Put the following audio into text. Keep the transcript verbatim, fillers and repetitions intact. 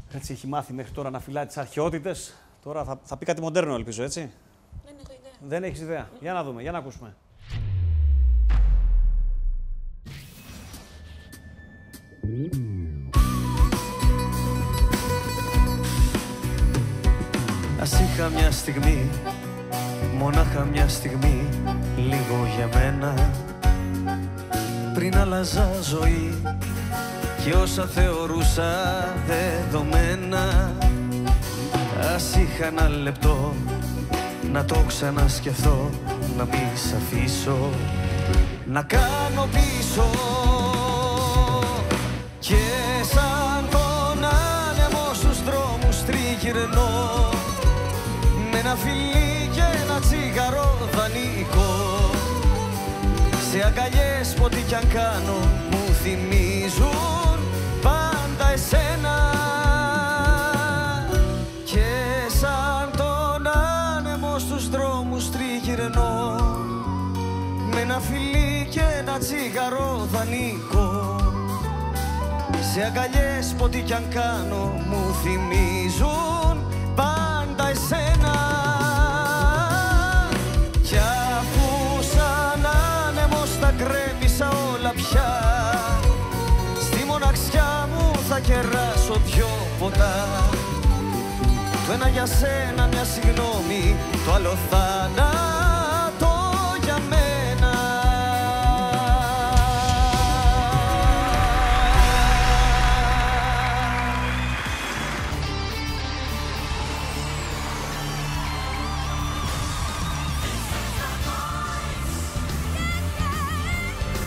Έτσι έχει μάθει μέχρι τώρα να φυλάει τις αρχαιότητες. Τώρα θα, θα πει κάτι μοντέρνο, ελπίζω, έτσι. Δεν έχω ιδέα. Δεν έχεις ιδέα. Mm. Για να δούμε, για να ακούσουμε. Ας είχα μια στιγμή, μονάχα μια στιγμή, λίγο για μένα, πριν άλλαζα ζωή και όσα θεωρούσα δεδομένα. Ας είχα ένα λεπτό να το ξανασκεφτώ, να μη σ' αφήσω να κάνω πίσω. Και σαν τον άνεμο στους δρόμους τριγυρνώ, με ένα φιλί και ένα τσιγαρό δανεικό, σε αγκαλιές που ό,τι κι αν κάνω μου θυμίζουν πάντα εσένα. Και σαν τον άνεμο στους δρόμους τριγυρνώ, με ένα φιλί και ένα τσιγαρό δανεικό, σε αγκαλιές που ό,τι κι αν κάνω μου θυμίζουν πάντα εσένα. Κι αφού σαν άνεμος τα κρέμισα όλα πια, στη μοναξιά μου θα κεράσω δυο ποτά. Το ένα για σένα μια συγγνώμη, το άλλο θάνατο